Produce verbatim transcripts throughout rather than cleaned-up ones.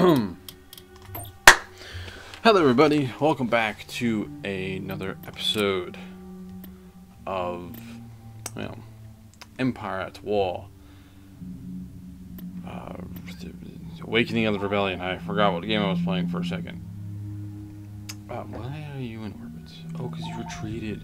Hello everybody, welcome back to another episode of, well, Empire at War. Uh, Awakening of the Rebellion. I forgot what game I was playing for a second. Uh, why are you in orbit? Oh, because you retreated.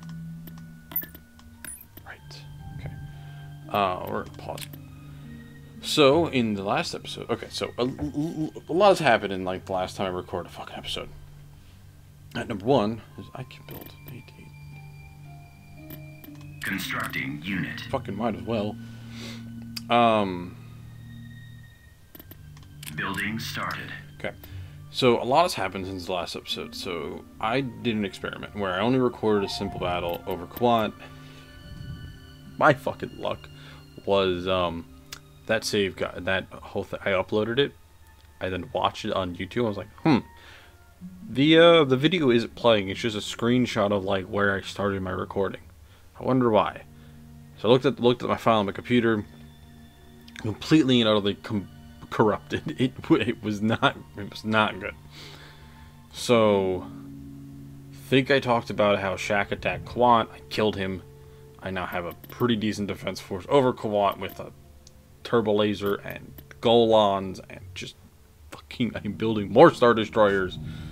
Right. Okay. Uh, we're gonna pause. So, in the last episode... Okay, so, a, a lot has happened in, like, the last time I recorded a fucking episode. At number one is I can build eight, eight. Constructing unit. Fucking might as well. Um... Building started. Okay. So, a lot has happened since the last episode. So, I did an experiment where I only recorded a simple battle over Quant. My fucking luck was, um... that save got that whole thing. I uploaded it. I then watched it on YouTube. I was like, hmm. The uh, the video isn't playing. It's just a screenshot of like where I started my recording. I wonder why. So I looked at looked at my file on my computer. Completely and utterly com corrupted. It it was not it was not good. So, think I talked about how Shaq attacked Quant. I killed him. I now have a pretty decent defense force over Quant with a turbo laser and Golons and just fucking I'm building more Star Destroyers.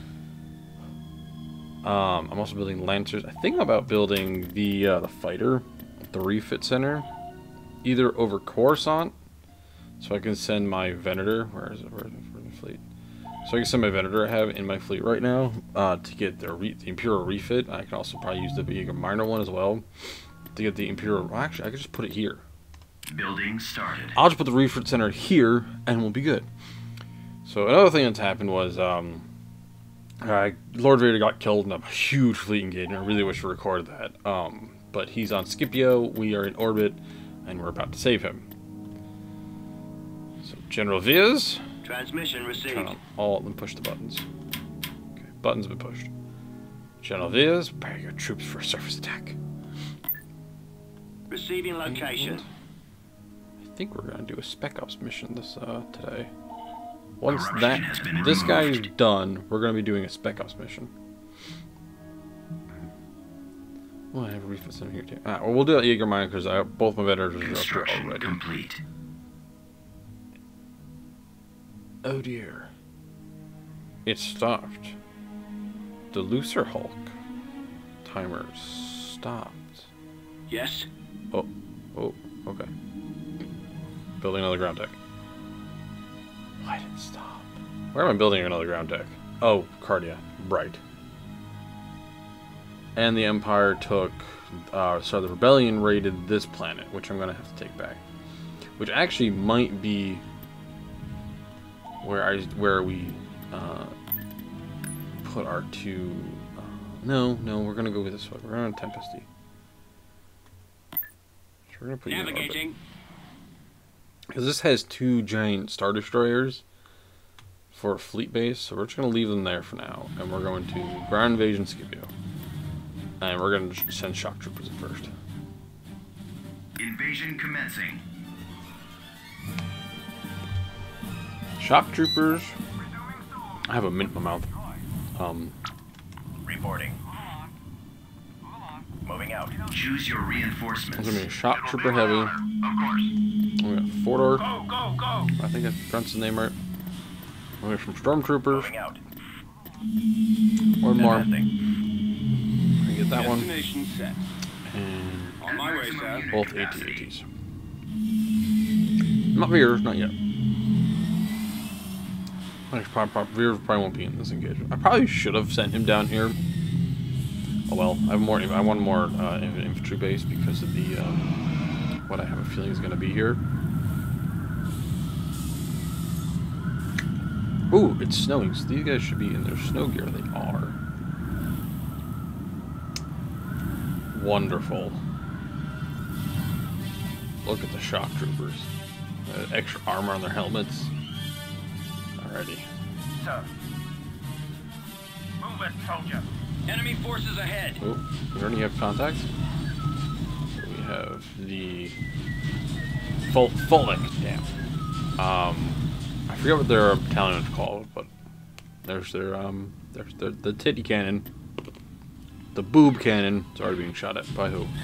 Um, I'm also building Lancers. I think about building the uh, the fighter, the refit center, either over Coruscant, so I can send my Venator. Where is it? Where is it? Where's the fleet? So I can send my Venator I have in my fleet right now uh, to get the, re the Imperial refit. I can also probably use the bigger minor one as well to get the Imperial. Well, actually, I could just put it here. Building started. I'll just put the refit center here, and we'll be good. So another thing that's happened was, um, uh, Lord Vader got killed in a huge fleet engagement. I really wish we recorded that. Um, but he's on Scipio. We are in orbit, and we're about to save him. So General Viz. Transmission received. Turn on all and push the buttons. Okay, buttons have been pushed. General Viz, prepare your troops for a surface attack. Receiving location. I think we're gonna do a spec ops mission this uh, today. Once that this guy is done, we're gonna be doing a spec ops mission. Well, I have a refit center here too. Ah, well, we'll do that Jaeger mine because I both my veterans are up here already. Complete. Oh dear, it stopped. The looser Hulk timer stopped. Yes. Oh, oh, okay. Building another ground deck. Why did it stop? Where am I building another ground deck? Oh, Cardia. Right. And the Empire took... Uh, so the Rebellion raided this planet, which I'm going to have to take back. Which actually might be... Where I where we uh, put our two... Uh, no, no, we're going to go with this one. We're on Tempesty. So we're going to put you in orbit. Navigating. Because this has two giant Star Destroyers for a fleet base, so we're just going to leave them there for now. And we're going to ground invasion Scipio. And we're going to send shock troopers at first. Invasion commencing. Shock troopers. I have a mint in my mouth. Um, Reporting. Moving out. Choose your reinforcements. It's going to be a shock trooper heavy. Of course. We got four door. Go, go, go. I think I pronounced the name right. We got some stormtroopers. Moving out. One more. Nothing. I get that one. Destination set. And On my way, sir. both A T A Ts. Not Veers, not yet. Actually, probably, probably, Veers probably won't be in this engagement. I probably should have sent him down here. Oh well, I have more. I want more uh, infantry base because of the um, what I have a feeling is going to be here. Ooh, it's snowing, so these guys should be in their snow gear. They are. Wonderful. Look at the shock troopers. Uh, extra armor on their helmets. Alrighty. Sir. Move it, soldier. Enemy forces ahead. Oh, we already have contacts. So we have the Fol Folic. Damn. Um, I forget what their battalion is called, but there's their um there's the the titty cannon, the boob cannon. It's already being shot at by who?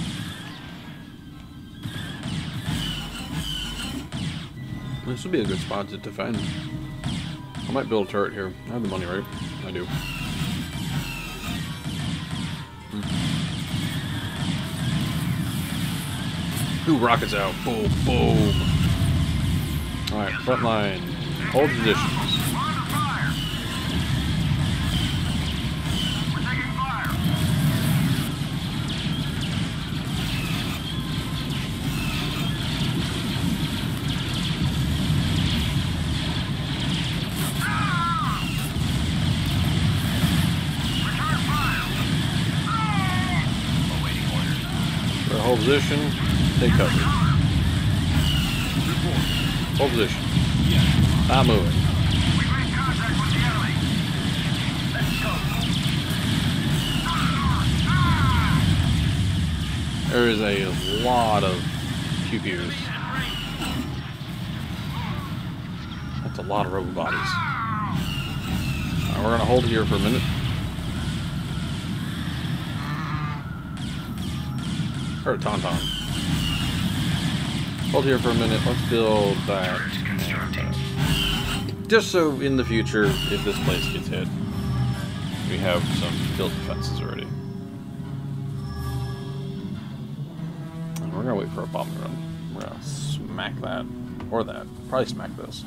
This would be a good spot to defend. I might build a turret here. I have the money, right? I do. Hmm. Ooh, rockets out. Boom, boom. Alright, front line. Hold positions. Hold position, take cover. Hold position. Not moving. There is a lot of Q Qs. That's a lot of robo bodies. Right, we're gonna hold here for a minute. Or a tauntaun. Hold here for a minute. Let's build that. Just so in the future, if this place gets hit, we have some built defenses already. And we're gonna wait for a bombing run. We're gonna smack that. Or that. Probably smack this.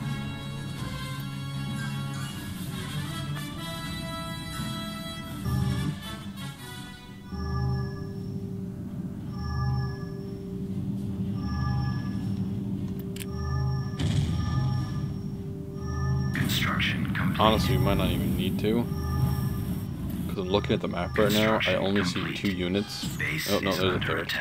Honestly, we might not even need to. Because I'm looking at the map right now, I only see two units. Oh, no, there's a third.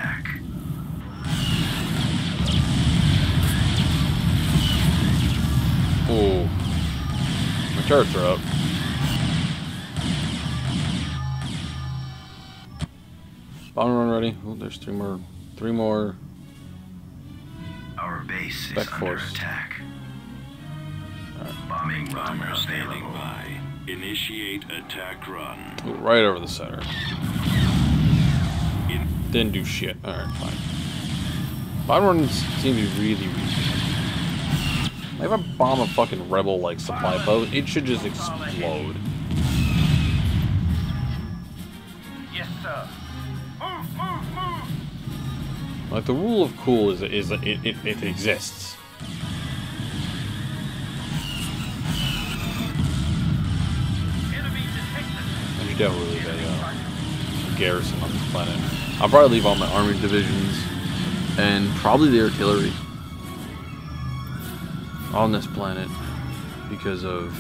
Oh. My turrets are up. Bomb run ready. Oh, there's three more. Three more. Our base is Spec under force. attack. Bombing run Bomber standing available. by. Initiate attack run. Ooh, right over the center. In Didn't do shit. Alright, fine. Bomb runs seem to be really weak. If I bomb a fucking rebel like supply boat, it should just explode. Yes, sir. Move, move, move. Like the rule of cool is is it it, it exists. I should definitely leave a uh, garrison on this planet. I'll probably leave all my army divisions and probably the artillery on this planet because of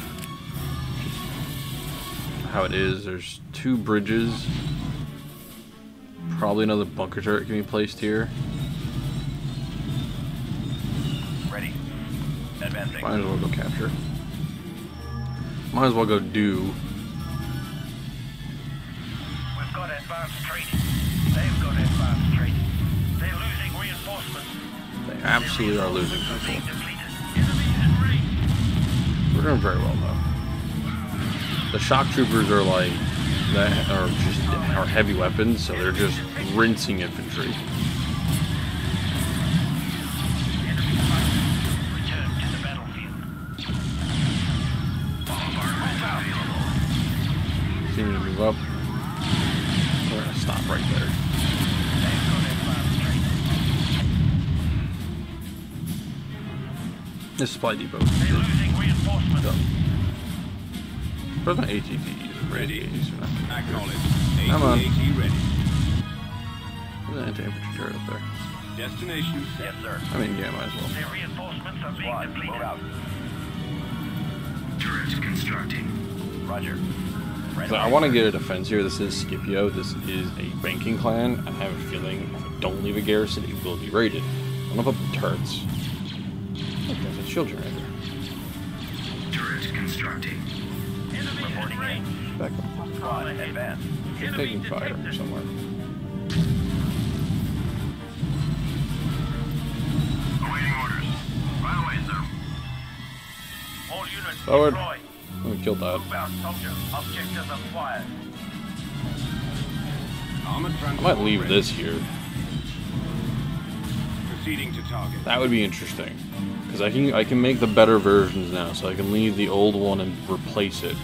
how it is. There's two bridges. Probably another bunker turret can be placed here. Ready. Advancing. Might as well go capture. Might as well go do. We've got advanced training. They've got advanced training. They're losing reinforcements. They absolutely are losing Being people. depleted. Enemy in range. We're doing very well though. The shock troopers are like that are just are heavy weapons, so they're just rinsing infantry. Enemy fighters. Return to the battlefield. Seem to move up. We're gonna stop right there. They've got advanced training. This supply depot. They're losing reinforcements. Done. Where's my A T Ts? Ready. Acknowledge. Come on. A T A T ready. There's an anti-infantry turret up there. Destination set. Yes, sir. I mean, yeah, might as well. Their reinforcements are being depleted. Out. Turret constructing. Roger. So I want to get a defense here. This is Scipio. This is a banking clan. I have a feeling if I don't leave a garrison, it will be raided. I'm gonna put the turrets. Look, there's a shield generator. Turret constructing. Reporting in. Back up. Squad advance. They're taking fire somewhere. Awaiting orders. Right away, sir. All units Forward. deploy. Oh, we killed that. Move soldier. Objectives acquired. Armored I transport might leave ready. this here. Proceeding to target. That would be interesting. Because I can I can make the better versions now, so I can leave the old one and replace it.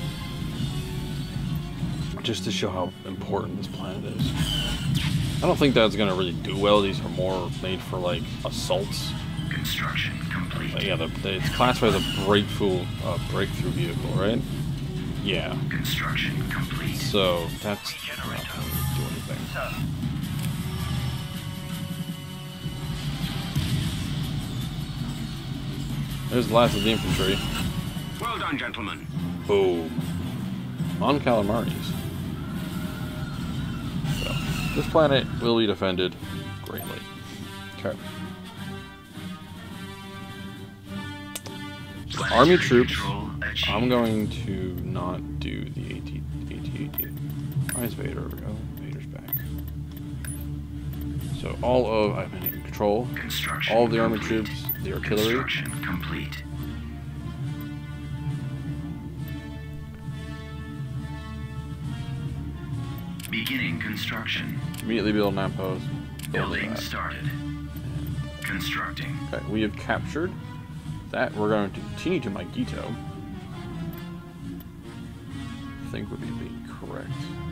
Just to show how important this planet is. I don't think that's gonna really do well. These are more made for like assaults. Construction complete. But yeah, the, the, it's classified as a breakthrough uh, breakthrough vehicle, right? Yeah. Construction complete. So that's not gonna do anything. Sir. There's the last of the infantry. Well done, gentlemen. Boom. On Calamaris. So, this planet will be defended greatly. Okay. Army troops. Control achieved. I'm going to not do the AT AT-AT. Why is Vader? Over? Oh, Vader's back. So all of I'm in control. Construction All of the army complete. troops, the artillery. Construction complete. Beginning construction. Immediately build an outpost. Build Building that. started. Constructing. Okay, we have captured that. We're going to continue to Magneto. I think would be being correct.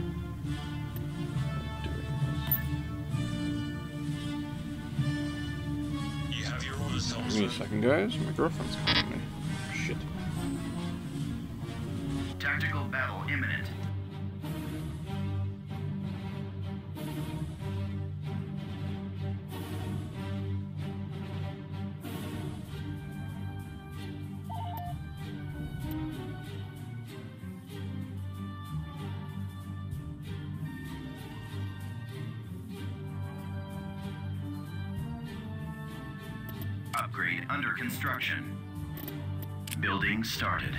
You have your orders, Give me a soldier. second, guys. My girlfriend's calling me. Shit. Tactical battle imminent. Upgrade under construction. Building started.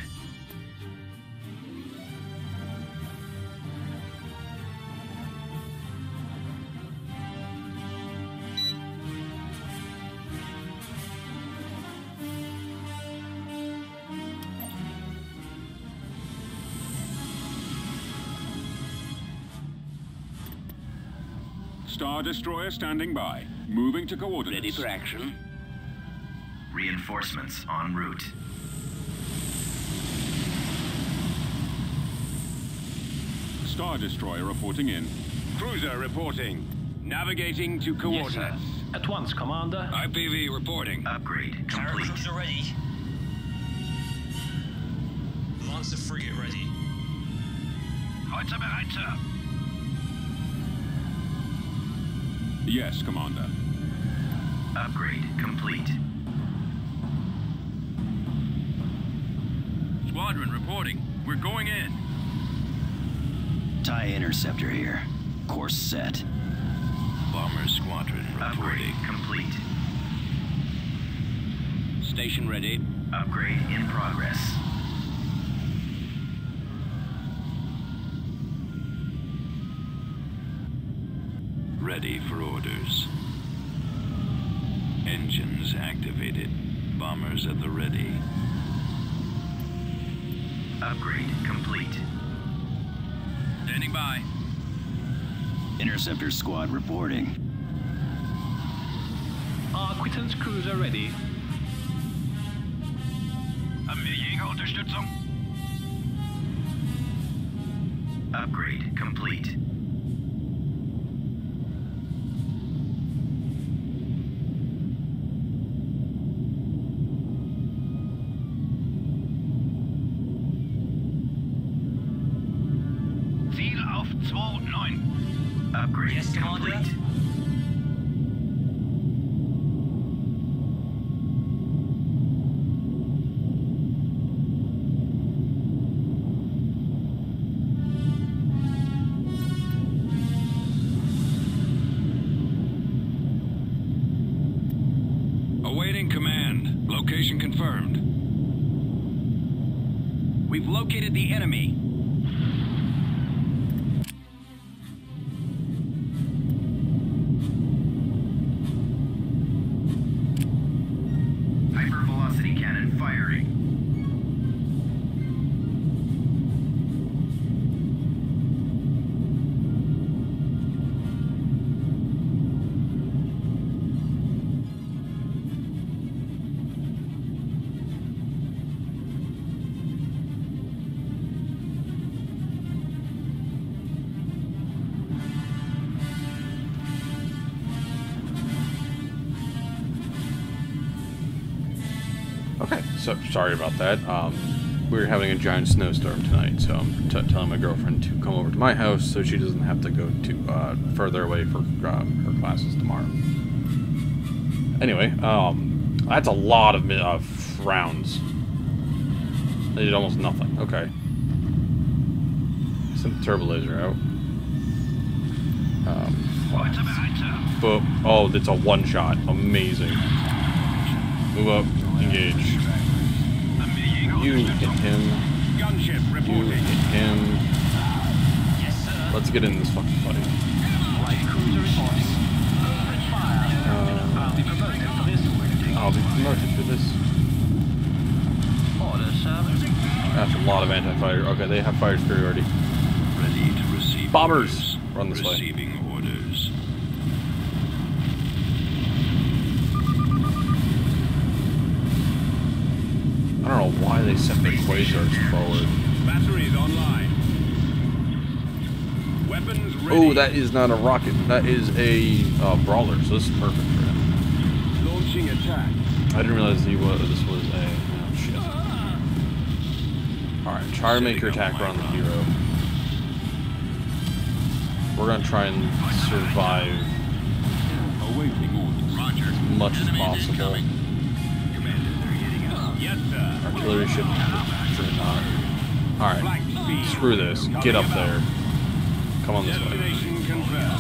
Star Destroyer standing by. Moving to coordinates. Ready for action. Reinforcements en route. Star Destroyer reporting in. Cruiser reporting. Navigating to coordinates. At once, Commander. I P V reporting. Upgrade Carrier complete. cruiser ready. Monster frigate ready. Heute bereit, sir. Yes, Commander. Upgrade complete. Squadron reporting. We're going in. TIE Interceptor here. Course set. Bomber Squadron Upgrade complete. Station ready. Upgrade in progress. Ready for orders. Engines activated. Bombers at the ready. Upgrade complete. Standing by. Interceptor squad reporting. Acquaintance cruiser ready. Haben wir Jägerunterstützung? Upgrade complete. Ziel auf zwei neun. Upgrade Yes, Commander. complete. Awaiting command. Location confirmed. We've located the enemy. Hypervelocity cannon firing. so sorry about that. Um, we're having a giant snowstorm tonight, so I'm t telling my girlfriend to come over to my house so she doesn't have to go to uh, further away for um, her classes tomorrow. Anyway, um, that's a lot of uh, rounds. They did almost nothing. Okay. Sent the turbo laser out. Um, but, oh, it's a one shot. Amazing. Move up. Engage. You hit him. You hit him. Let's get in this fucking fight. Uh, I'll be promoted for this. That's a lot of anti-fire. Okay, they have fire superiority. Ready to receive Bombers! orders. Run this way. Receiving orders. I don't know why they sent the quasars forward. Batteries online. Weapons ready. Oh, that is not a rocket. That is a uh, brawler, so this is perfect for him. Launching attack. I didn't realize he was, this was a... Oh, shit. Alright, try to make your attack run the hero. We're gonna try and survive Awaiting orders. Roger. as much as possible. Yes, sir. Artillery ship should not. Alright, screw this. Get up there. Come on this way. Destination confirmed.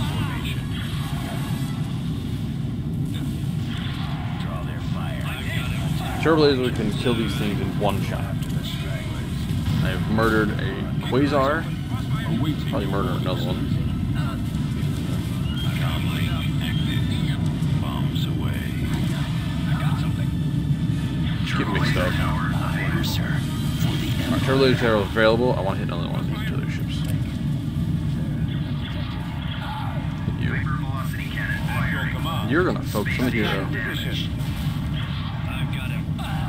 Draw their fire. Turbo laser can kill these things in one shot. I have murdered a quasar. Probably murder another one. Bombs away. Get mixed up. Orders, sir. For the Alright, turbo laser terror is available. I want to hit another one of these artillery ships. Hit you. Hypervelocity cannon At your firing. command. You're gonna focus on the hero. Position. I've got him.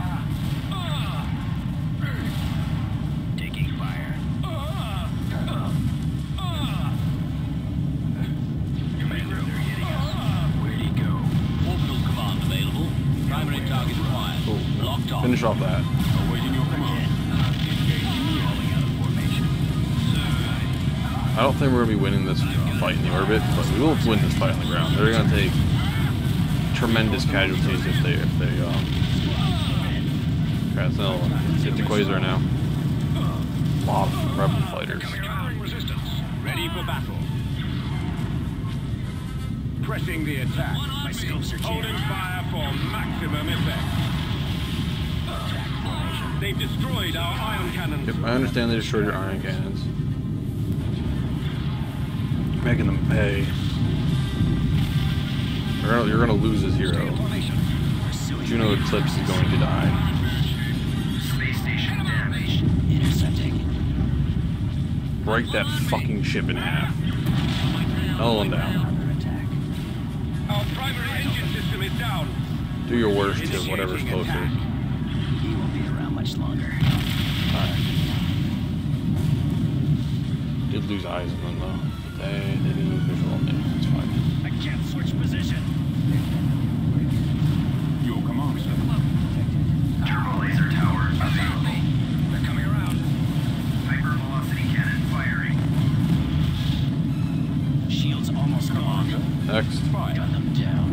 Taking fire. Commander, they're hitting us. Where'd he go? Orbital command available. Primary target acquired. Cool. Locked on. Finish off that. Awaiting your command. Engaging. Falling out of formation. I don't think we're going to be winning this fight in the orbit, but we will win this fight on the ground. They're going to take tremendous casualties if they, if they, um... Okay, that's another one. Hit the quasar now. A lot of rebel fighters. Countering resistance. Ready for battle. Pressing the attack. My scopes are Holding jammed. fire for maximum effect. They've destroyed our ion cannons. Yep, I understand they destroyed your iron cannons. Making them pay. You're gonna, you're gonna lose this hero. Juno Eclipse is going to die. Space station damaged. Intercepting. Break that fucking ship in half. Another one down. Under attack. Our primary engine system is down. Do your worst to whatever's closer. He won't be around much longer. Alright. Did lose eyes in them though. They didn't lose visual on me. It's fine. I can't switch position. Your command, sir. Turbo laser tower available. They're coming around. Hypervelocity cannon firing. Shields almost gone. Next. Got them down.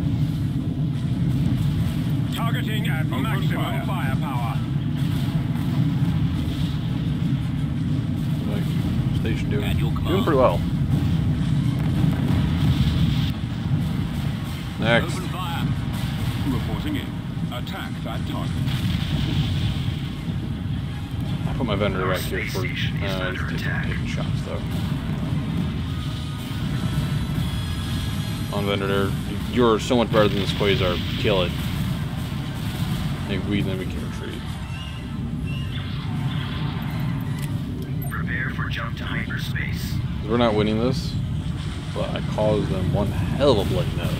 Targeting at maximum firepower. Like, station doing, At your doing command. pretty well. Next. Open fire. Reporting in. Attack that target. I put my vendor Our right here space for station is uh, under taking, attack. taking shots though. On vendor, you're so much better than this quasar. Kill it. Maybe we then we can retreat. Prepare for jump to hyperspace. We're not winning this, but I caused them one hell of a bloody nose.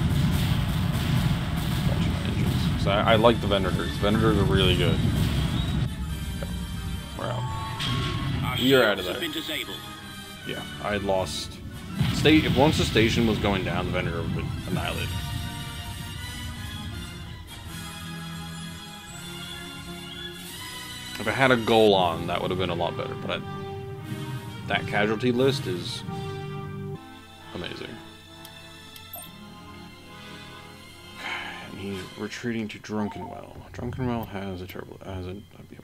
Watching my engines. So I, I like the Venators. Venators are really good. Okay. We're out. Our We are out of shields have there. been disabled. Yeah, I had lost. State. If once the station was going down, the Venator would annihilate. If I had a goal on, that would have been a lot better. But I, that casualty list is amazing. And he's retreating to Drunkenwell. Drunkenwell has a turbo. Has a. Yep.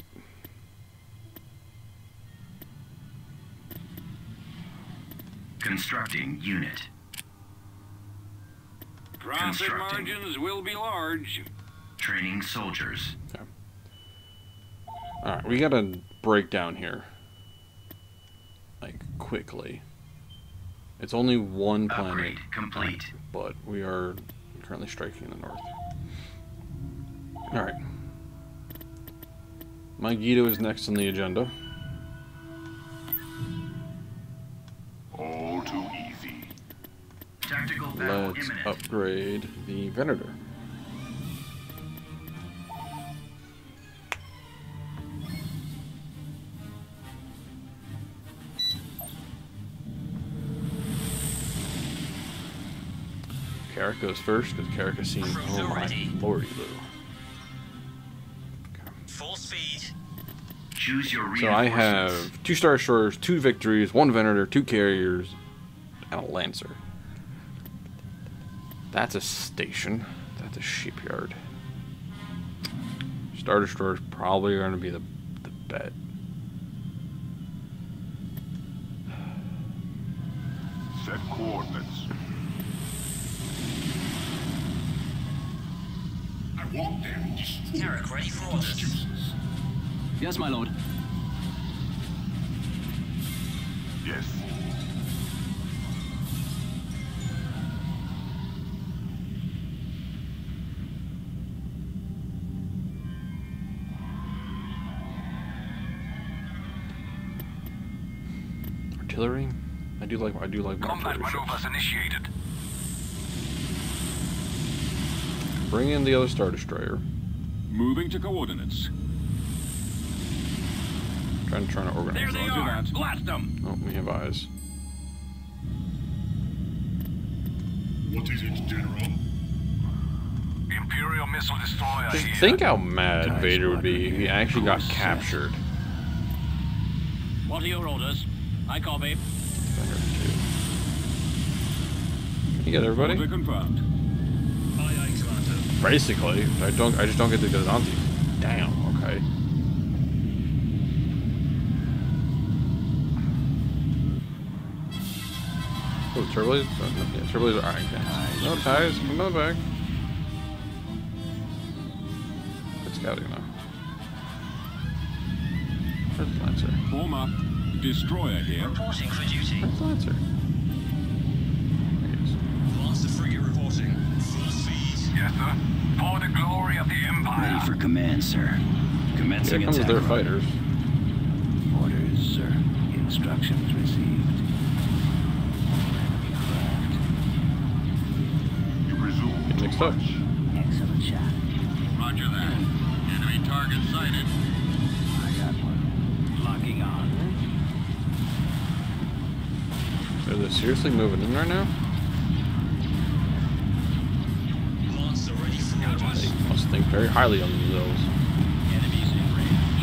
Constructing unit. Profit Constructing. margins will be large. Training soldiers. Okay. All right, we gotta break down here, like quickly. It's only one planet, Upgrade complete. but we are currently striking the north. All right. Megiddo is next on the agenda. All too easy. Tactical battle Let's imminent. upgrade the Venator. Carrick goes first because Carrick has seen. Oh my lordy, Lou. Full speed. Choose your So I reinforcements. have two Star Destroyers, two Victories, one Venator, two Carriers, and a Lancer. That's a station. That's a shipyard. Star Destroyers probably going to be the, the bet. Set coordinates. I want them destroyed. Carrick, ready for orders. Yes, my lord. Yes. Artillery? I do like I do like my Combat artillery ships. maneuvers initiated. Bring in the other Star Destroyer. Moving to coordinates. Trying trying to organize. There they that. are. Blast them. Oh, we have eyes. What is it, General? Imperial missile destroyer Just here. think how mad Vader would be if he actually got captured. What are your orders? I copy. Venator two. You got everybody? Order confirmed. Aye, aye, Commander. Basically, I don't. I just don't get to get it onto you. Damn. Okay. Oh, turbos. Oh, no, yeah, turbos are alright. Okay. No ties. Come on back. Good scouting now. Where's the Lancer? Form up. Destroyer here. Reporting for duty. Where's the Lancer? There he is. Lancer frigate reporting. Full speed. Yes, sir. For the glory of the Empire. Ready for command, sir. Commencing Here comes attack. their fighters. Orders, sir. Instructions received. You resume Get to mixed up. march. Excellent shot. Roger that. Enemy target sighted. I got one. Locking on. Are they seriously moving in right now? Lancer ready for orders. They must think very highly of themselves. Enemies in range.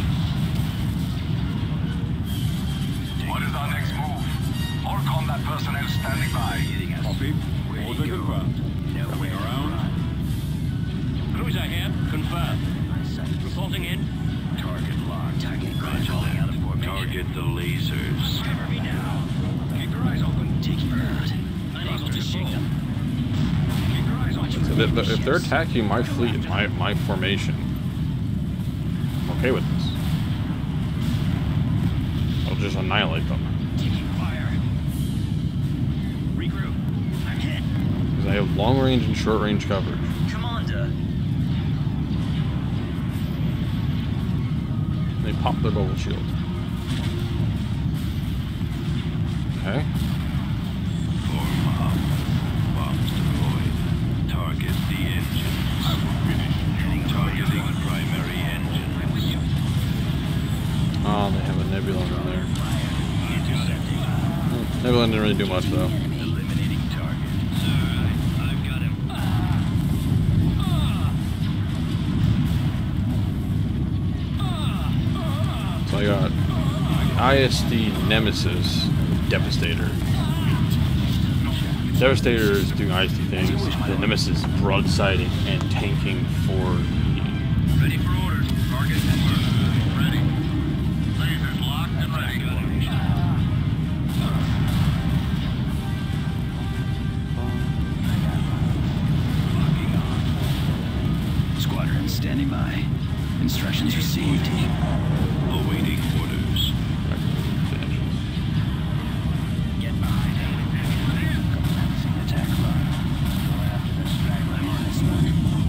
What is our next move? All combat personnel standing by. Hitting us. Copy. Order confirmed. Coming around. Cruise ahead. Confirmed. My sight. Reporting in. Target locked. Target calling out of formation. Target the lasers. Cover me now. Keep your eyes open. Taking them out. Unable to shake them. Keep your eyes open. So if, if they're attacking my fleet and my, my formation, I'm okay with this. I'll just annihilate them. Taking fire. Regroup. I'm hit. Because I have long range and short range coverage. Commander. They pop their bubble shield. Okay. Form up. Bombs deployed. Target the engines. I will finish. Targeting primary engines. Oh, they have a Nebula in there. Intercepting. Hmm, Nebula didn't really do much though. Eliminating target. Sir, I've got him. I got I S D Nemesis Devastator. Devastator is doing I S D things. The Nemesis broadsiding and tanking for me. Ready for orders. Target confirmed. Ready. Lasers locked and ready. Locking on. Squadron standing by. Instructions received. Awaiting orders. Get behind him. Commencing attack run. Go after the straggler on this one.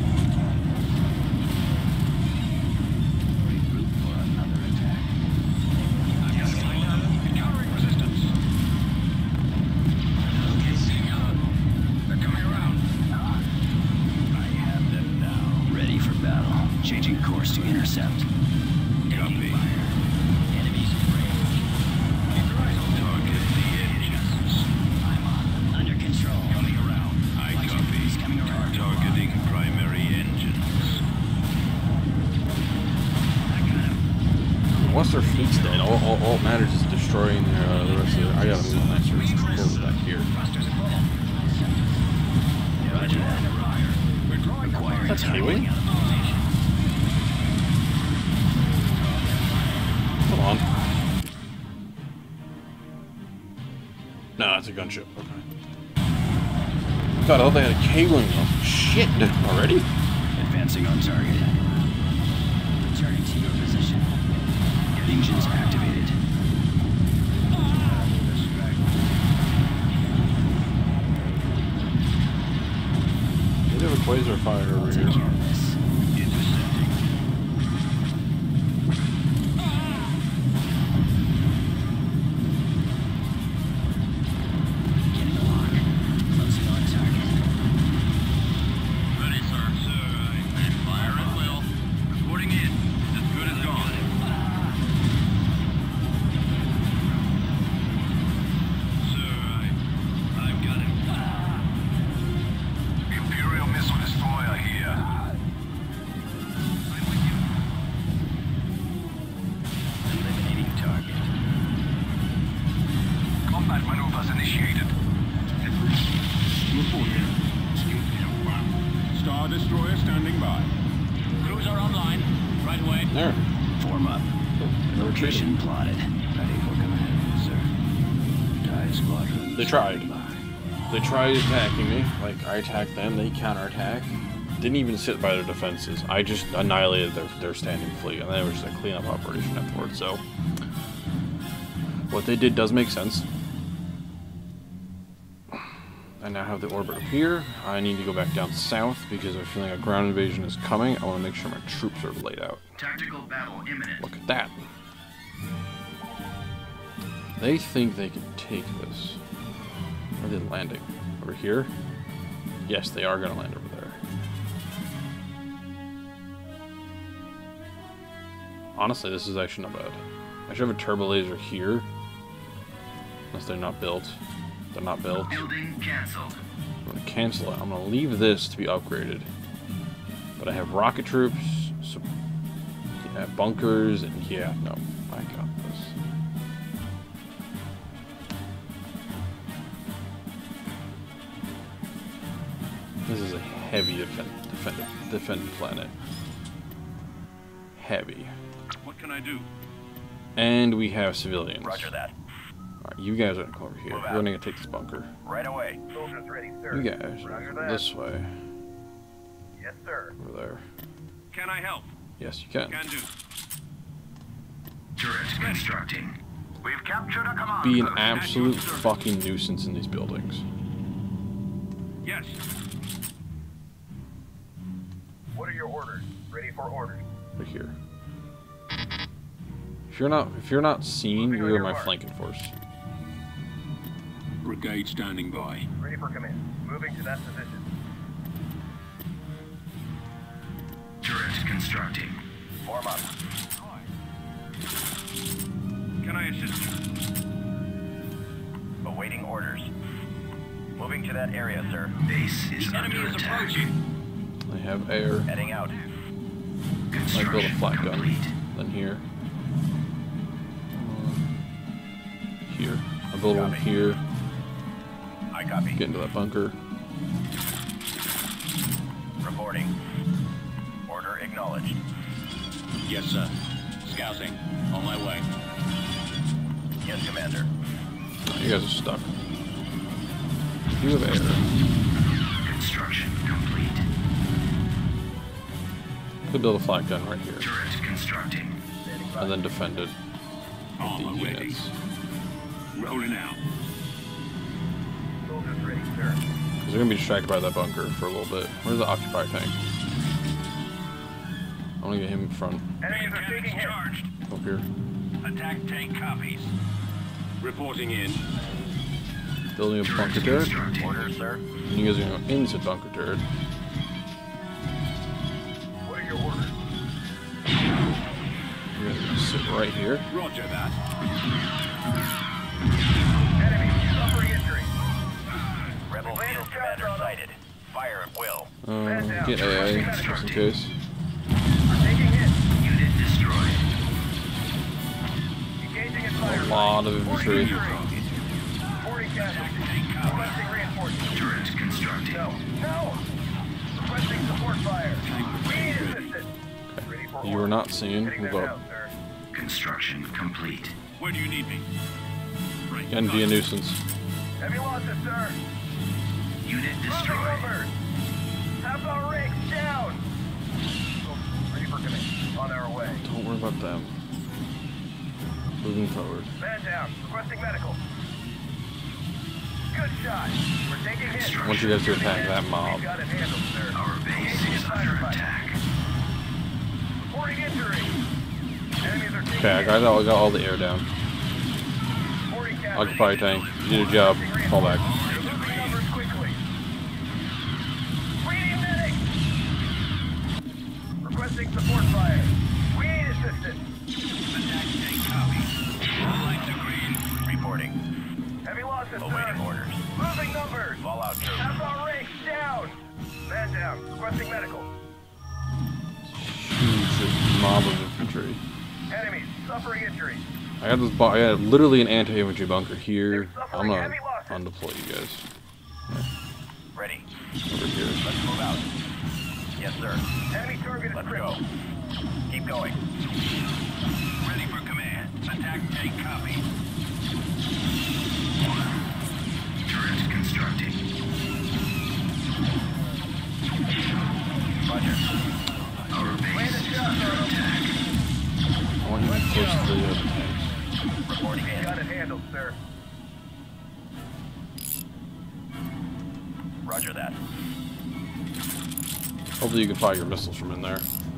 Regroup for another attack. Encountering resistance. Okay, seeing out. They're coming around. I have them now. Ready for battle. Changing course to intercept. Copy. Enemies in range. Keep your eyes on Target the engines. I'm on. Under control. coming around. I Watch copy. it, he's coming around. Targeting primary engines. Once their fleet's dead, all, all, all it matters is destroying their, uh, the rest of it. I gotta move my service close back here. Roger that. We're drawing Acquiring That's target. K-Wing? Come on. No, that's a gunship. Okay. I thought I thought they had a K-Wing though. Shit, already? Advancing on target. Returning to your position. Engines activated. They have a quasar fire over Take care here. of this. Getting a lock. Closing on target. Ready, sir. Sir, I fire at will. Reporting in. As good as gone. Sir, I... I've got him. Imperial missile destroyer here. I'm with you. Eliminating target. Combat maneuvers initiated. Reporting. Star Destroyer standing by. Crews are online. Right away. There. Form up. They're retreating. Location plotted. Ready for command, sir. TIE squadron. They tried. standing by. They tried attacking me. Like, I attacked them, they counterattack. Didn't even sit by their defenses. I just annihilated their, their standing fleet, and then it was just a cleanup operation afterwards, so... What they did does make sense. I now have the orbit up here. I need to go back down south, because I'm feeling a ground invasion is coming. I want to make sure my troops are laid out. Tactical battle imminent. Look at that. They think they can take this. Where are they landing? Over here? Yes, they are going to land over there. Honestly, this is actually not bad. I should have a turbo laser here. Unless they're not built. They're not built. Building cancelled. I'm going to cancel it. I'm going to leave this to be upgraded. But I have rocket troops, so, yeah, bunkers, and yeah, no, I got this. This is a heavy defend, defend, defended planet. Heavy. What can I do? And we have civilians. Roger that. Alright, you guys are going to come over here. Move We're out. going to take this bunker. Right away. Soldiers ready, sir. You guys, Roger that. this way. Yes, sir. Over there. Can I help? Yes, you can. Can do. Turret constructing. We've captured a command. Be an absolute fucking nuisance in these buildings. Yes. What are your orders? Ready for orders. Right here. If you're not, if you're not seen, you're my flanking force. Brigade standing by. Ready for command. Moving to that position. Turret constructing. Form up. Can I assist you? Awaiting orders. Moving to that area, sir. Base is The enemy under is attack. approaching. I have air. Heading out. I build a Construction flat gun. complete. Then here. here. I'll build one here. I copy. Get into that bunker. Reporting. Order acknowledged. Yes, sir. Scouting. On my way. Yes, Commander. You guys are stuck. You have air. Construction complete. Could build a flat gun right here. Turret constructing. And then defend it Armor with the ready. units. Rolling out. Soldiers ready, sir. Because they're going to be distracted by that bunker for a little bit. Where's the occupier tank? I want to get him in front. Enemies are taking hit. charged. Up here. Attack tank copies. Reporting in. Building a bunker turret. Order, sir. And you guys are going to go into bunker turret. What are your orders? You guys are going to sit right here. Roger that. Enemy suffering injury. Rebel Laying field shots commander on them. sighted. Fire at will. Uh, get A I, just in case. Taking hit. Unit destroyed. Engaging in A fire. lot of infantry. forty casualties. Requesting reinforcements. Turret constructing. No. No. Requesting support fire. We need assistance. Ready for You are not seen. Hitting Move their up. house, sir. Construction complete. Where do you need me? Right. Again, be a nuisance. Heavy losses, sir. Unit Moving destroyed. numbers. Half our rigs down. Oh, ready for command. On our way. Don't worry about them. Moving forward. Man down. Requesting medical. Good shot. We're taking hits. I want you guys to attack that mob. Got it handled, sir. Our base Engaging in is under firefight. attack. Reporting injury. Enemies are taking Okay, I hits. got, I got all the air down. Reporting casualties. Occupier tank, you did a job. Fall back. They're moving numbers quickly. We need medics. Requesting support fire. We need assistance. Attack tank copies. All lights are green. Reporting. Heavy losses, Awaiting sir. orders. Moving numbers. Fallout troops. Half our ranks down. Man down. Requesting medical. Huge mob of infantry. Enemies suffering injuries. I got this. Bu I got literally an anti-infantry bunker here. I'm gonna undeploy you guys Ready. over here. Let's move out. Yes, sir. Enemy target is Let's crippled. go. Keep going. Ready for command. Attack tank copy. Turret constructing. Roger. Our base is under attack. I want you to be close to the other tanks. Reporting in. Got it handled, sir. Roger that. Hopefully you can fire your missiles from in there.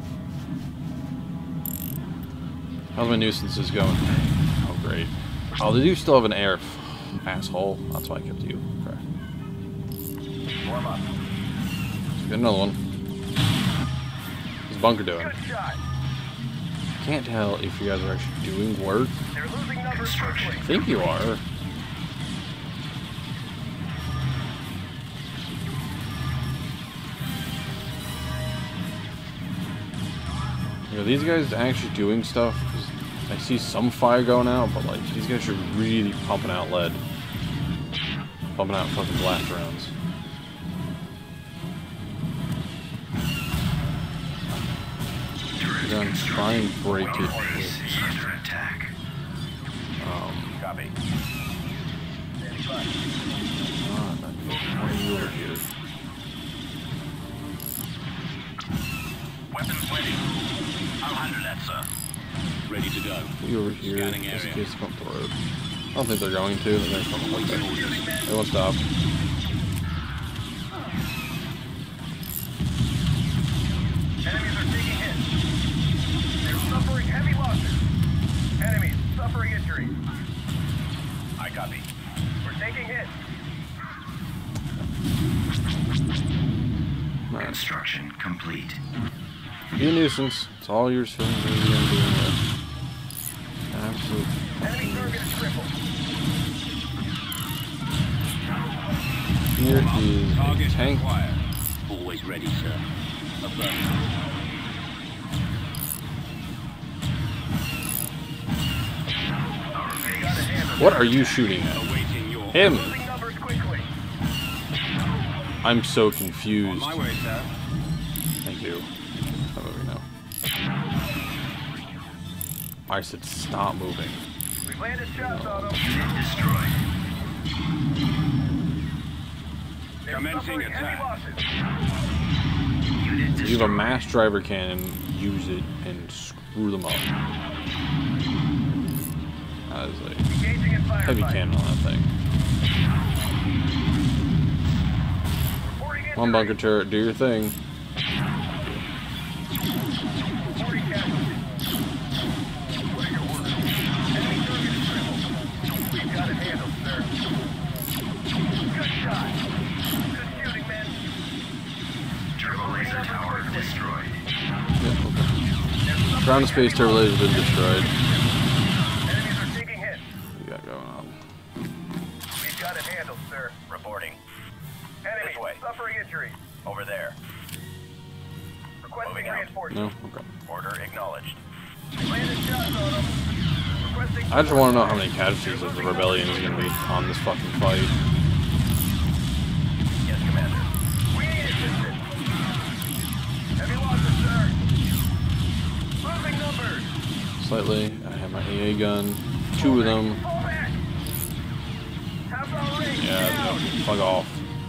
How's my nuisances going? Oh, great. Oh, they do still have an air. Asshole. That's why I kept you. Okay. Warm up. So get another one. What's the bunker doing? Good shot. Can't tell if you guys are actually doing work. They're losing numbers quickly. I think you are. You know, these guys actually doing stuff. 'Cause I see some fire going out, but like these guys are really pumping out lead, pumping out fucking blast rounds. We're gonna try and break it. Base is under attack. Um, Copy. ah, not good. What are you over here? Weapons ready. I'll handle that, sir. Ready to go. You over here, Scanning just in area. case they come up the road. I don't think they're going to. They're going to come like that. They won't stop. Enemies are taking hits. They're suffering heavy losses. Enemies suffering injuries. I copy. We're taking hits. Nice. Construction complete. Be a nuisance. It's all yours. Feeling really gonna do it. Absolute. Enemy target is crippled. Here is a Target tank. acquired. Always ready, sir. Affirmative. Got it handled. What are you shooting at? Awaiting your Him! Losing numbers quickly. I'm so confused. my way, sir. Thank you. I'm moving now. I said stop moving. We've landed shots on them. Unit destroyed. They're Commencing suffering heavy attack. losses. Unit You have a destroyed. mass driver cannon, use it and screw them up. That is a Engaging in firefight. heavy cannon on that thing. Reporting Come on, bunker turret, do your thing. Reporting casualties. What are your orders? Enemy target is crippled. We've got it handled, sir. Good shot. Good shooting, men. Turbo laser tower destroyed. Yeah, okay. Ground space turbo laser has been destroyed. Enemies are taking hits. What you got going on? We've got it handled, sir. Reporting. Enemy This way. suffering injuries. Over there. Requesting Moving out. reinforcements. No? Okay. Order acknowledged. Landed shots on them. Requesting I just want to know how many casualties of the rebellion is going to be on this fucking fight. Yes, Commander. We need assistance. Heavy losses, sir. Moving numbers. Slightly. I have my A A gun. Two of them. Fall back. Half our range. Yeah, down. no, fuck off.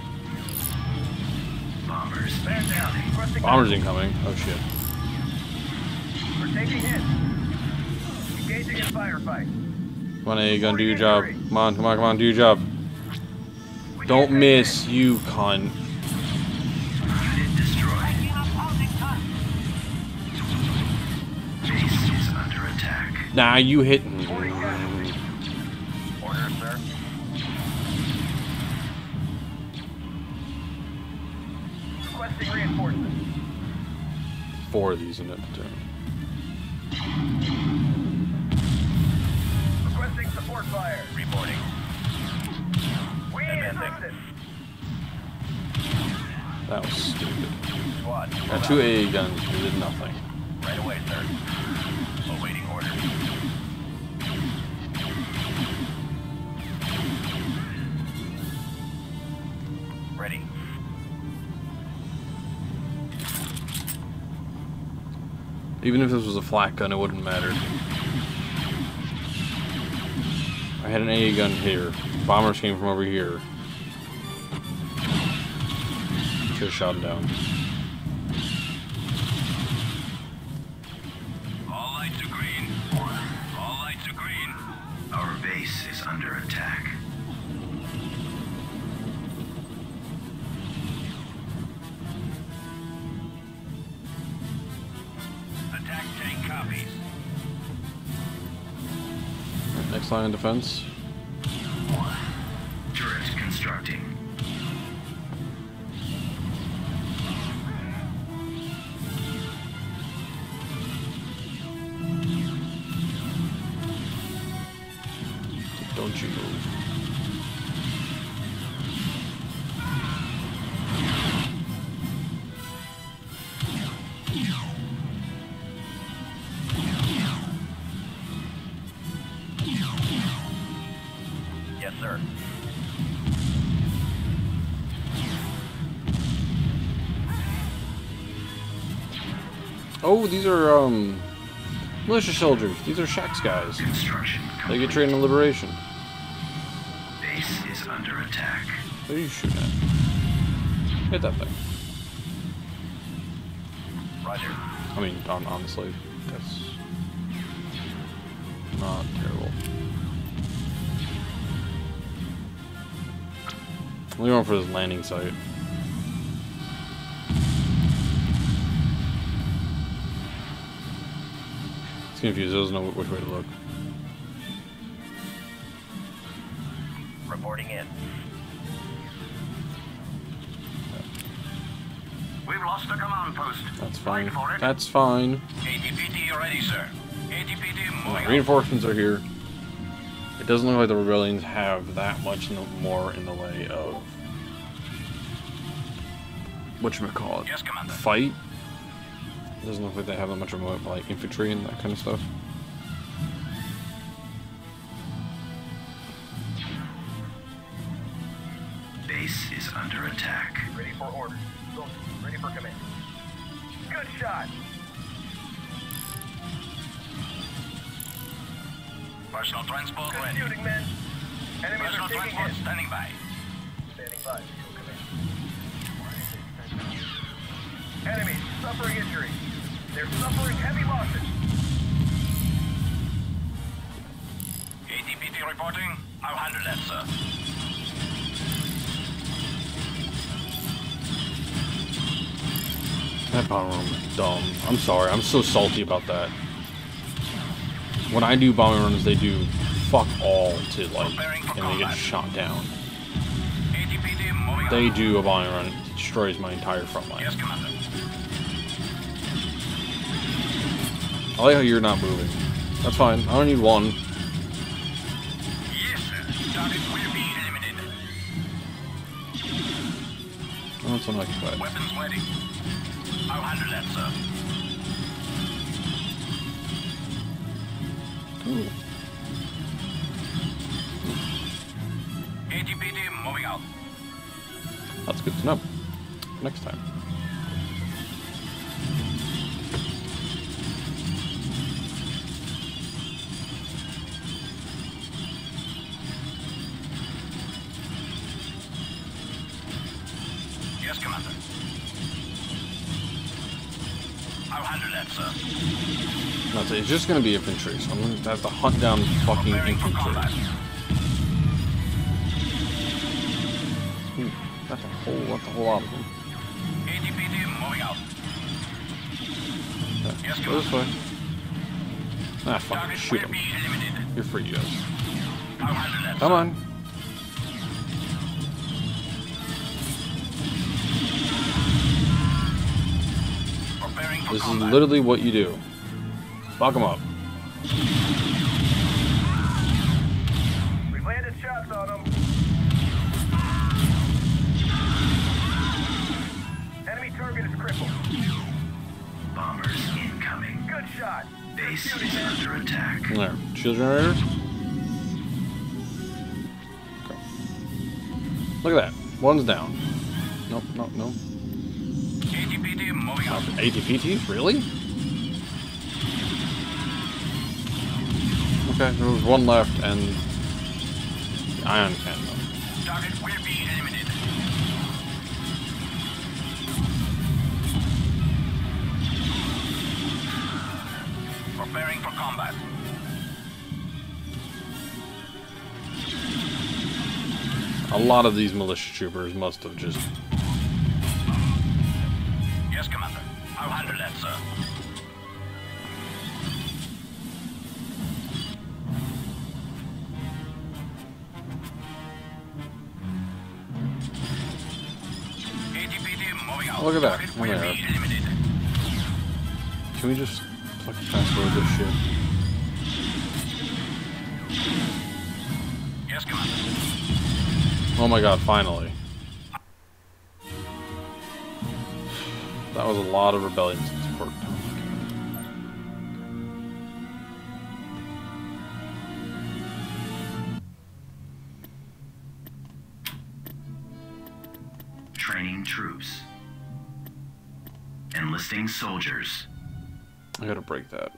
Bombers. Man down. Requesting Bombers incoming. Oh shit. We're taking hits. Engaging in firefight. Come on, A A gun, do your job. Come on, come on, come on, do your job. Don't miss, you cunt. Unit destroyed. Base is under attack. Nah, you hit. Order, sir. Requesting reinforcements. Four of these in that platoon. Requesting support fire. Reporting. We need Advancing. assistance. That was stupid. Squad. Got two A A guns, they did nothing. Right away, sir. Awaiting order. Ready. Even if this was a flat gun, it wouldn't matter. I had an A A gun here. Bombers came from over here. Should have shot him down. All lights are green. All lights are green. Our base is under attack. Attack tank copies. Next line of defense. Turret constructing. Don't you move. Yes, sir. Oh, these are um militia soldiers. These are Shax guys. Construction They get complete. trained in liberation. Base is under attack. What are you shooting at? Hit that thing. Roger. I mean, hon- honestly, that's not terrible. I'm going for this landing site. It's confused. Doesn't know which way to look. Reporting in. We've lost the command post. That's fine. Fight for it. That's fine. A T P D ready, sir. A T P D moving out. Reinforcements are here. It doesn't look like the rebellions have that much no more in the way of whatchamacallit, Yes, Commander. fight. It doesn't look like they have that much of a, like infantry and that kind of stuff. under attack. Ready for orders. Soldiers, ready for command. Good shot. Personal transport Good ready. shooting, men. Enemies Personal are taking transport hits. standing by. Standing by. Command. Enemies suffering injury. They're suffering heavy losses. A T P T reporting. I'll handle that, sir. That bomber run was dumb. I'm sorry. I'm so salty about that. When I do bombing runs, they do fuck all to like, and they get shot down. A T P T moving They out. do a bombing run, it destroys my entire front line. Yes, Commander. I like how you're not moving. That's fine. I don't need one. Yes, sir. Target will be eliminated. Oh, that's unoccupied. Weapons ready. I'll handle that, sir. Ooh. A T P T moving out. That's good to know. Next time. Yes, Commander. I'll handle that, sir. That's it. It's just gonna be infantry, so I'm gonna have to hunt down fucking Preparing for infantry. combat. Ooh, that's a whole, that's a whole lot of them. A T P T moving out. Okay, Yes, go this way. Commander. Ah, fuck, Target shoot will them. be eliminated. You're free, you guys. I'll handle that, Come sir. on. Preparing for This is combat. literally what you do. Fuck them up. We've landed shots on them. Enemy target is crippled. Bombers incoming. Good shot. Base is under attack. There. Shield generators. Okay. Look at that. One's down. Nope, nope, nope. A T P T moving out. A T P Ts? Really? Okay, there was one left and the ion cannon. Target will be eliminated. Preparing for combat. A lot of these militia troopers must have just. Yes, Commander. I'll handle that, sir. A T P T moving out. Look at that. Target Oh my will God. be eliminated. Can we just fucking fast forward this shit? Yes, Commander. Oh my god, finally. That was a lot of rebellion support. Training troops. Enlisting soldiers. I gotta break that.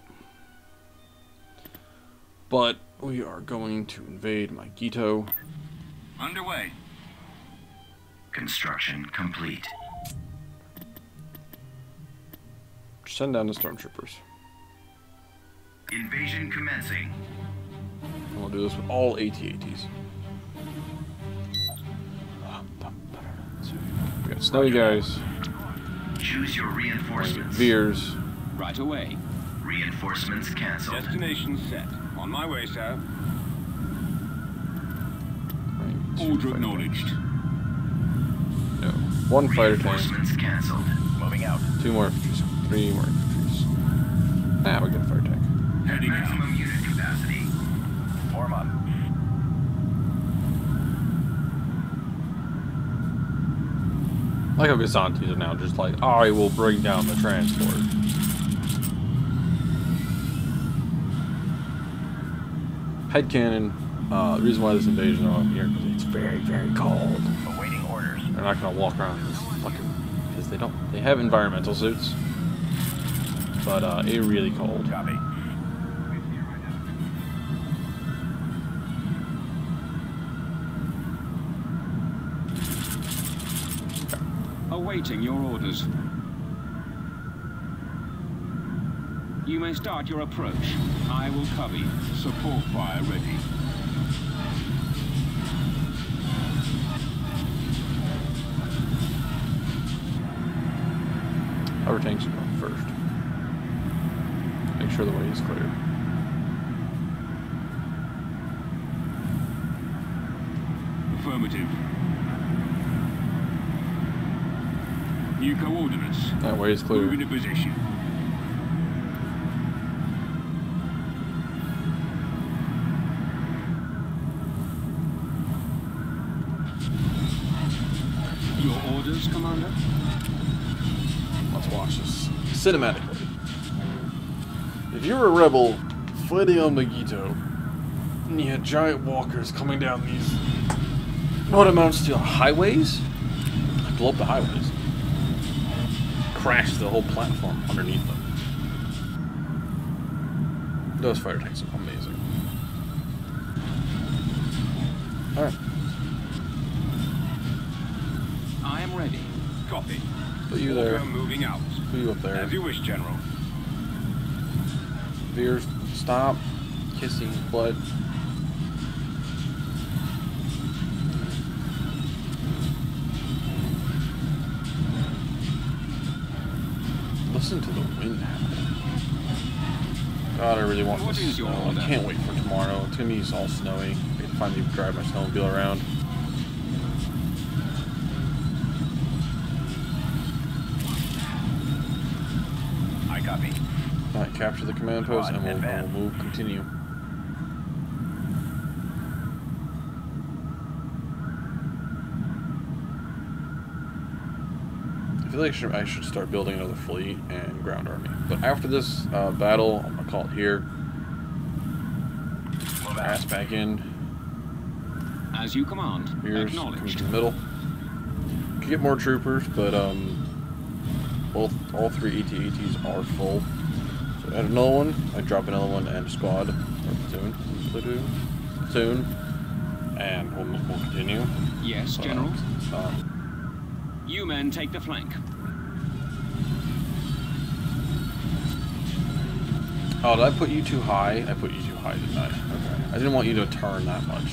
But we are going to invade Maikito. Underway. Construction complete. Send down the stormtroopers. Invasion commencing. And we'll do this with all A T A Ts. We got snowy guys, Choose your reinforcements. Veers. Right away. Reinforcements canceled. Destination set. On my way, sir. Right, two Order fighter acknowledged. tanks. No, one fighter tank, Reinforcements canceled. Moving out. two more infantry, three more infantries. Ah, we got a fighter tank. Heading out. Maximum unit capacity. Form up. I like how Gazantis are now just like, alright, we'll bring down the transport. Headcanon, uh, the reason why this invasion is on here because it's very, very cold. Awaiting orders. They're not gonna walk around in this fucking, because they don't. They have environmental suits, but uh, it's really cold. Copy. Awaiting your orders. You may start your approach. I will cover you. Support fire ready. Our tanks are going first. Make sure the way is clear. Affirmative. New coordinates. That way is clear. Move into position. Your orders, Commander? Let's watch this cinematically. If you were a rebel fighting on Megiddo, and you had giant walkers coming down these, what amounts to highways? Blow up the highways. Crash the whole platform underneath them. Those fighter tanks are amazing. Alright. I am ready. Copy. Put you there. Walker moving out. Put you up there. As you wish, General. Veers, stop kissing blood. Listen to the wind howl. God, I really want What this is your snow. I order? can't wait for tomorrow. It's gonna be all snowy. I can finally drive my snowmobile around. I copy. Alright, capture the command post and we'll, we'll move, continue. I feel like I should, I should start building another fleet and ground army. But after this uh, battle, I'm gonna call it here. Ass back in. As you command. Here's comes Acknowledged. to the middle. Could get more troopers, but um, both all three A T A Ts are full. So add another one. I drop another one and a squad or platoon, platoon, platoon, and we'll, we'll continue. Yes, Uh, General. um, You men take the flank. Oh, did I put you too high? I put you too high, didn't I? Okay. I didn't want you to turn that much.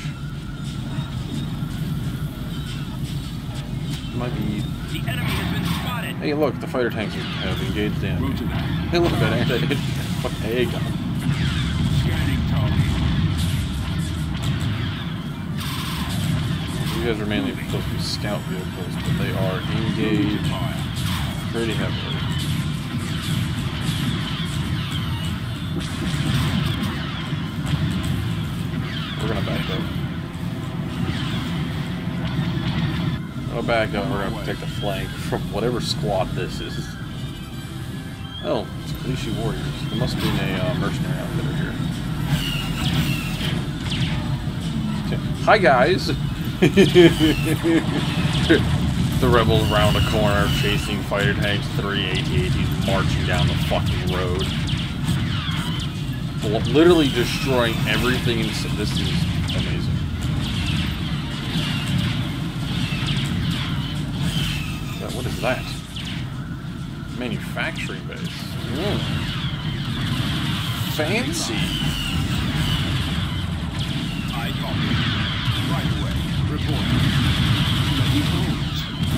Might be. The enemy has been spotted. Hey, look, the fighter tanks have engaged the enemy. Roger that. Hey, look at that anti-hit. Fucking A gun. Scanning target. You guys are mainly supposed to be scout vehicles, but they are engaged pretty heavily. We're gonna back up. We're gonna back up. We're gonna protect the flank from whatever squad this is. Oh, it's Kalishi warriors. There must be a uh, mercenary outfitter here. Okay. Hi guys. The rebels round a corner, chasing fighter tanks, three A T A Ts marching down the fucking road. Literally destroying everything in this is amazing. Yeah, what is that? Manufacturing base. Mm. Fancy. I copy. Right away. Report. Ready for orders.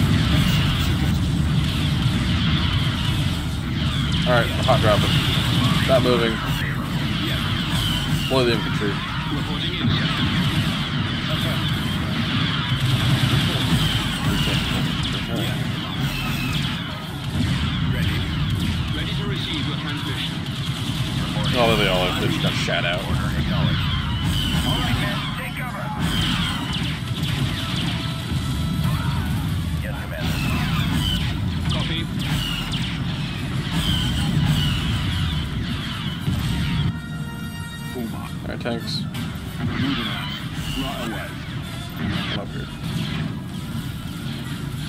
Alright, hot dropping. Stop moving. Deploy the infantry. Reporting in, sir. Ready. Ready to receive your transmission. Oh, there they all are. They just got shot out. All right, men, take cover. Yes, Commander. Copy. Full mark. Alright, tanks. Moving out. Right away. Come up here.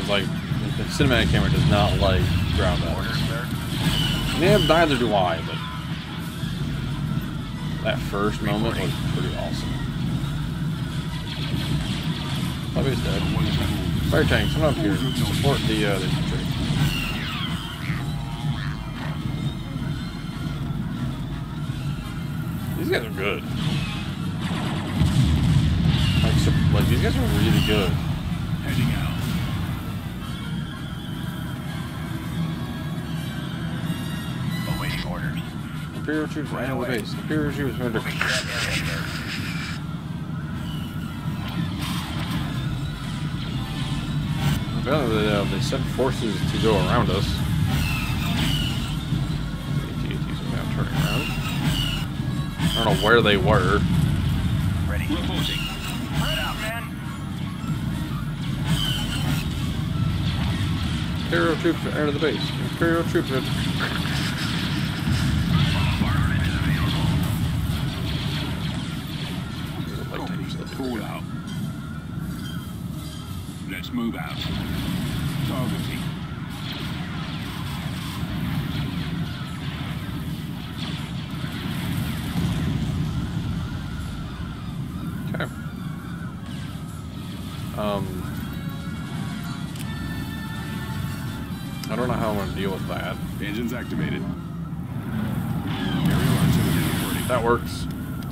like the cinematic camera does not like ground battles. Yeah, neither do I, but that first moment was pretty awesome. Probably is dead. Fire tanks, come up here. Support the uh, the infantry. These guys are good. Like, so, like these guys are really good. Heading out. Awaiting orders. Imperial troops right on the base. Imperial troops are under. Apparently, they, uh, they sent forces to go around us. A T A Ts are now turning around. I don't know where they were. Ready. Reporting. Spread out, man. Imperial troops are out of the base. Imperial troops are. Fall out. Let's move out. Targeting. Okay. Um. I don't know how I'm going to deal with that. Engines activated. Aerial artillery reporting. That works.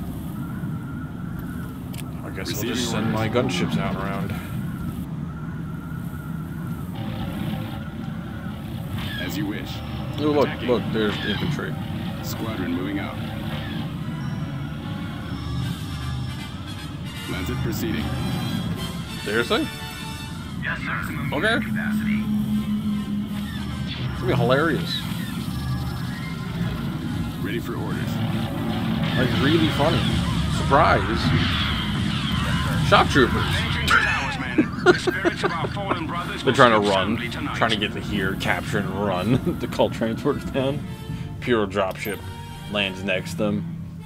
I guess I'll Receiving just send orders. my gunships out around. As you wish. Oh, look, Attacking. look, there's the infantry. Squadron moving out. Lancet proceeding. Seriously? Yes, sir. Okay. Capacity. It's gonna be hilarious. Ready for orders. Like, really funny. Surprise. Shock troopers. They're trying to run. Trying to get to here, capture and run. To call transporters down. Pure dropship lands next to them.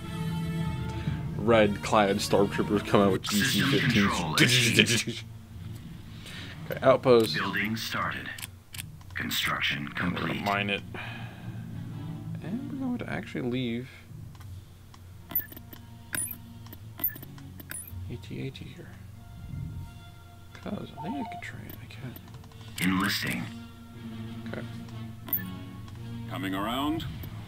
Red-clad stormtroopers come out with D C fifteens. Okay, outpost. Building started. Construction I'm gonna complete. mine it. And we're going to actually leave A T A T here. Because I think I can train. I can. Enlisting. Okay. Coming around.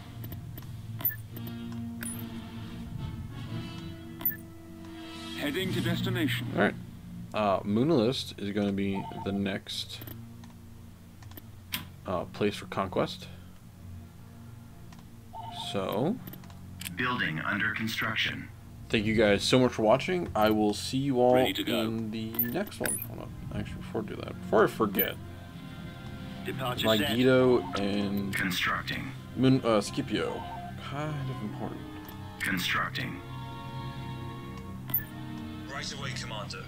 Heading to destination. Alright. Uh, Moonlist is going to be the next uh, place for conquest. So, Building under construction. thank you guys so much for watching. I will see you all Ready to go. in the next one. Hold on. Actually, before I do that, before I forget, Departure my set. Guido and Constructing. Moon, uh, Scipio, kind of important. Constructing. Right away, Commander.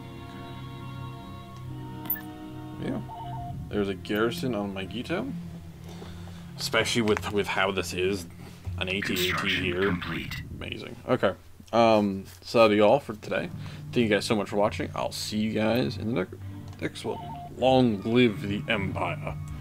Yeah. There's a garrison on my Guido. Especially with, with how this is. An A T A T Construction here. complete. Amazing. Okay. Um, so that'll be all for today. Thank you guys so much for watching. I'll see you guys in the next one. Long live the Empire.